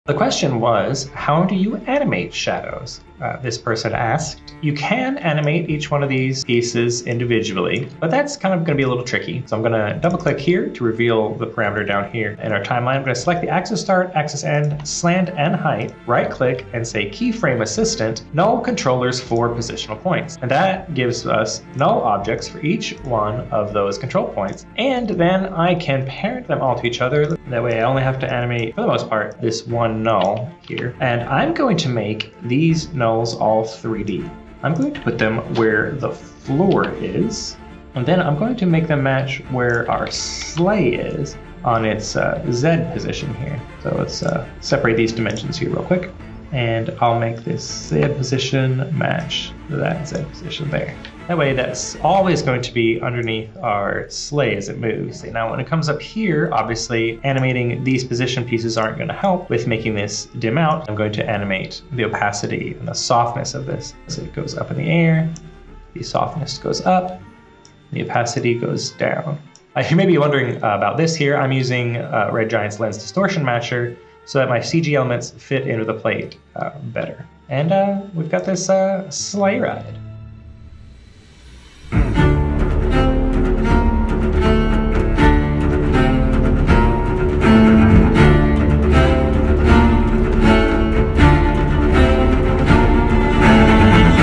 The question was, how do you animate shadows? This person asked. You can animate each one of these pieces individually, but that's kind of going to be a little tricky. So I'm going to double click here to reveal the parameter down here in our timeline. I'm going to select the axis start, axis end, slant, and height, right click and say keyframe assistant, null controllers for positional points. And that gives us null objects for each one of those control points. And then I can parent them all to each other. That way I only have to animate, for the most part, this one null here. And I'm going to make these nulls all 3D. I'm going to put them where the floor is, and then I'm going to make them match where our sleigh is on its Z position here. So let's separate these dimensions here real quick, and I'll make this Z position match that Z position there. That way that's always going to be underneath our sleigh as it moves. Now when it comes up here, obviously animating these position pieces aren't going to help with making this dim out. I'm going to animate the opacity and the softness of this. So it goes up in the air, the softness goes up, the opacity goes down. You may be wondering about this here. I'm using Red Giant's Lens Distortion Matcher so that my CG elements fit into the plate better. And we've got this sleigh ride.